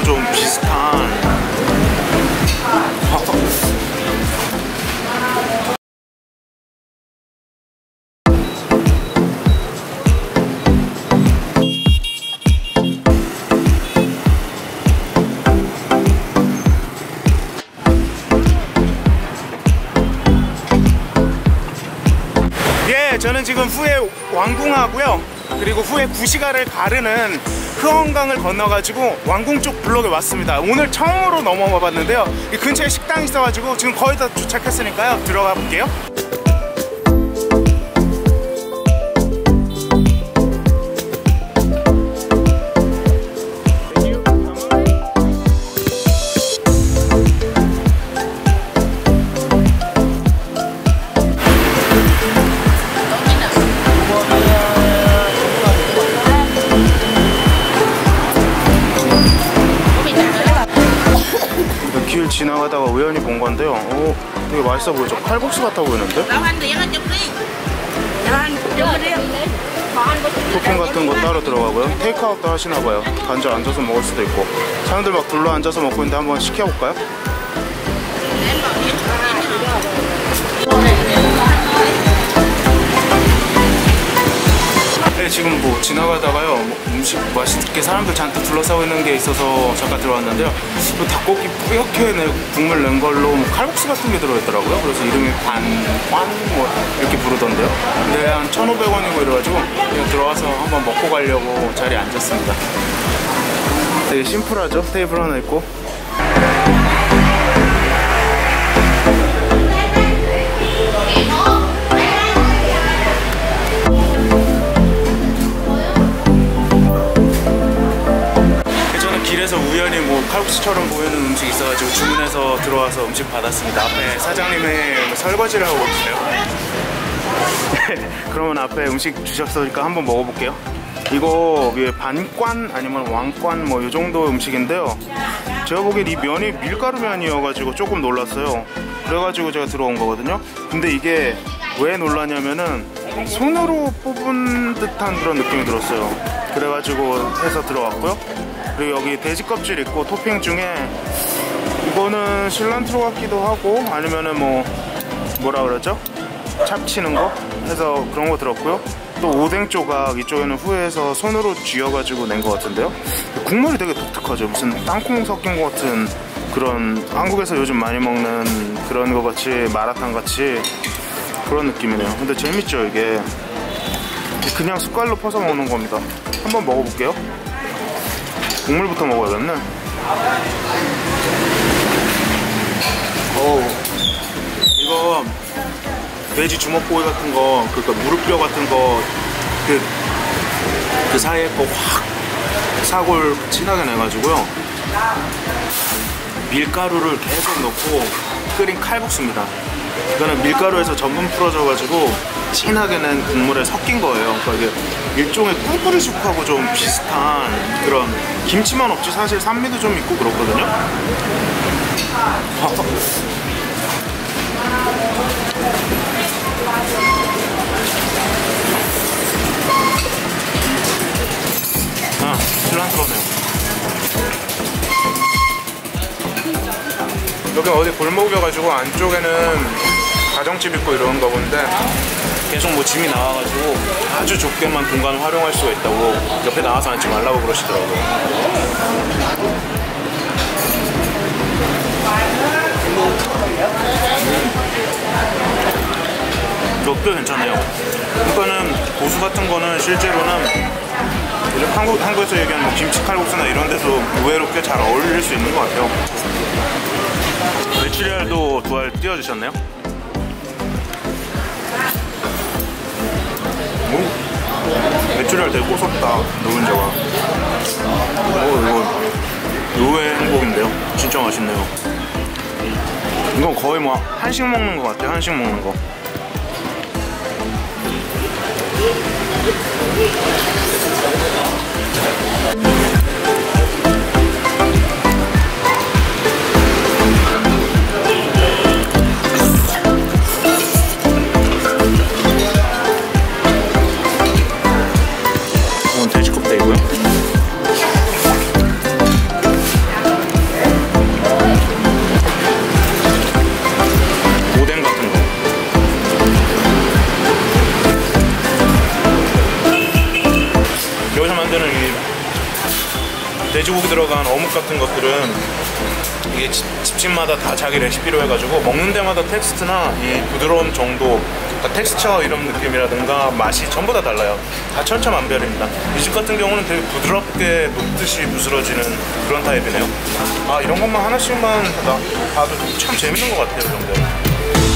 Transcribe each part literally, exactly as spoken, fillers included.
좀 비슷한 예, 저는 지금 후에 왕궁하고요, 그리고 후에 구시가를 가르는 흐엉강을 건너가지고 왕궁 쪽 블록에 왔습니다. 오늘 처음으로 넘어와 봤는데요, 이 근처에 식당이 있어가지고 지금 거의 다 도착했으니까요, 들어가 볼게요. 길 지나가다가 우연히 본 건데요. 오, 되게 맛있어 보이죠? 칼국수 같아 보이는데? 토핑 같은 거 따로 들어가고요. 테이크아웃도 하시나 봐요. 앉아 앉아서 먹을 수도 있고. 사람들 막 둘러 앉아서 먹고 있는데 한번 시켜볼까요? 네, 지금 뭐 지나가다가요, 뭐 음식 맛있게 사람들 잔뜩 둘러싸고 있는 게 있어서 잠깐 들어왔는데요. 또 닭고기 뿌옇게 내 국물 낸 걸로 뭐 칼국수 같은 게 들어있더라고요. 그래서 이름이 반관 뭐 이렇게 부르던데요. 근데 한 천오백 원이고 이래가지고 그냥 들어와서 한번 먹고 가려고 자리에 앉았습니다. 되게 심플하죠? 테이블 하나 있고. 길에서 우연히 뭐 칼국수처럼 보이는 음식이 있어가지고 주문해서 들어와서 음식 받았습니다. 앞에 사장님의 설거지를 하고 계세요. 그러면 앞에 음식 주셨으니까 한번 먹어볼게요. 이거 위에 반관 아니면 왕관 뭐 이 정도 음식인데요, 제가 보기엔 이 면이 밀가루 면이어가지고 조금 놀랐어요. 그래가지고 제가 들어온 거거든요. 근데 이게 왜 놀라냐면은 손으로 뽑은 듯한 그런 느낌이 들었어요. 그래가지고 해서 들어왔고요. 그리고 여기 돼지 껍질 있고, 토핑 중에 이거는 실란트로 같기도 하고 아니면은 뭐 뭐라 그러죠? 찹치는 거 해서 그런 거 들었고요. 또 오뎅 조각, 이쪽에는 후에서 손으로 쥐어가지고 낸 것 같은데요. 국물이 되게 독특하죠. 무슨 땅콩 섞인 것 같은 그런, 한국에서 요즘 많이 먹는 그런 거 같이, 마라탕 같이 그런 느낌이네요. 근데 재밌죠 이게. 그냥 숟갈로 퍼서 먹는 겁니다. 한번 먹어볼게요. 국물부터 먹어야겠네. 어우, 이거 돼지 주먹고기 같은 거, 그러니까 무릎뼈 같은 거, 그, 그 사이에 거 확 사골 진하게 내가지고요, 밀가루를 계속 넣고 끓인 칼국수입니다. 이거는 밀가루에서 전분 풀어져가지고 진하게 낸 국물에 섞인 거예요. 그러니까 이게 일종의 꿀꿀이 죽하고 좀 비슷한 그런, 김치만 없지 사실 산미도 좀 있고 그렇거든요. 아, 실란트로네요. 여기 어디 골목이어가지고 안쪽에는 가정집 있고 이런가 본데, 계속 뭐 짐이 나와가지고 아주 좁게만 공간을 활용할 수가 있다고 옆에 나와서 앉지 말라고 그러시더라고요. 이것도 괜찮아요. 이거는 고수 같은 거는 실제로는 한국, 한국에서 얘기하는 뭐 김치 칼국수나 이런 데서 의외로 꽤 잘 어울릴 수 있는 것 같아요. 메추리알도 두 알 띄워주셨네요. 오, 메추리알 되게 고소하다, 노른자가. 오, 이거 의외의 행복인데요. 진짜 맛있네요. 이건 거의 뭐 한식 먹는 것 같아요. 한식 먹는 거. 이건 돼지 껍데기고요. 약간 어묵 같은 것들은 이게 집, 집집마다 다 자기 레시피로 해가지고 먹는 데마다 텍스트나 이 부드러움 정도, 그러니까 텍스처 이런 느낌이라든가 맛이 전부 다 달라요. 다 천차만별입니다. 이 집 같은 경우는 되게 부드럽게 녹듯이 부스러지는 그런 타입이네요. 아, 이런 것만 하나씩만 나, 봐도 참 재밌는 것 같아요, 이 정도.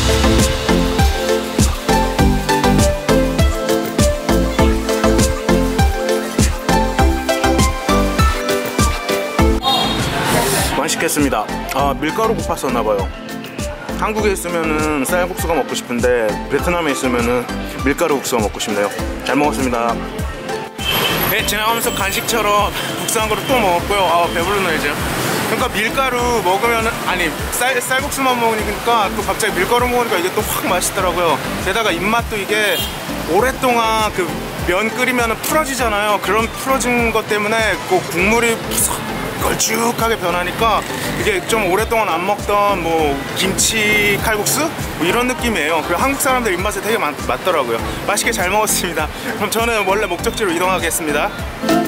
맛있겠습니다. 아, 밀가루 국밥 썼나봐요. 한국에 있으면은 쌀국수가 먹고 싶은데 베트남에 있으면은 밀가루 국수가 먹고 싶네요. 잘 먹었습니다. 네, 지나가면서 간식처럼 국수 한 그릇 또 먹었고요. 아, 배부르네요 이제. 그러니까 밀가루 먹으면은, 아니 쌀, 쌀국수만 먹으니까 또 갑자기 밀가루 먹으니까 이게 또 확 맛있더라고요. 게다가 입맛도 이게 오랫동안 그 면 끓이면 풀어지잖아요. 그런 풀어진 것 때문에 그 국물이 걸쭉하게 변하니까 이게 좀 오랫동안 안 먹던 뭐 김치 칼국수? 뭐 이런 느낌이에요. 그리고 한국 사람들 입맛에 되게 맞, 맞더라고요. 맛있게 잘 먹었습니다. 그럼 저는 원래 목적지로 이동하겠습니다.